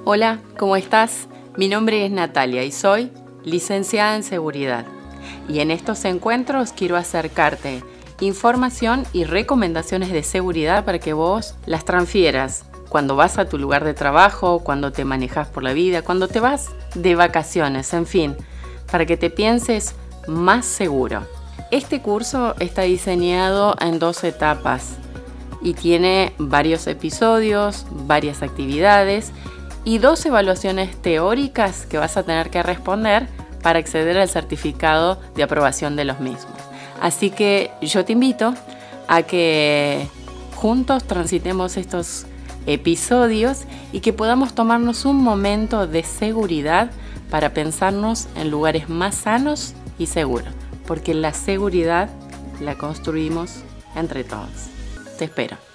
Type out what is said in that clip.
Hola, ¿cómo estás? Mi nombre es Natalia y soy licenciada en seguridad. Y en estos encuentros quiero acercarte información y recomendaciones de seguridad para que vos las transfieras cuando vas a tu lugar de trabajo, cuando te manejas por la vida, cuando te vas de vacaciones, en fin, para que te pienses más seguro. Este curso está diseñado en 2 etapas y tiene varios episodios, varias actividades y 2 evaluaciones teóricas que vas a tener que responder para acceder al certificado de aprobación de los mismos. Así que yo te invito a que juntos transitemos estos episodios y que podamos tomarnos un momento de seguridad para pensarnos en lugares más sanos y seguros, porque la seguridad la construimos entre todos. Te espero.